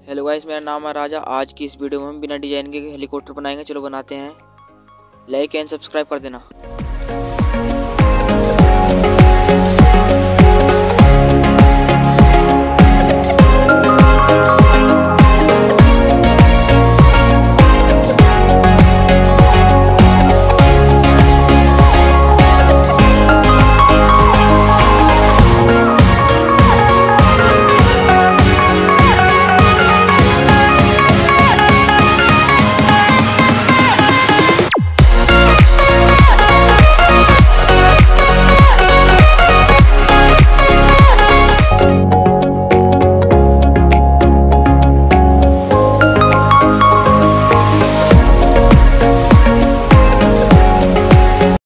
Hello guys, मेरा नाम है राजा। आज की इस वीडियो में हम बिना डिजाइन के हेलीकॉप्टर बनाएंगे। चलो बनाते हैं। लाइक एंड सब्सक्राइब कर देना।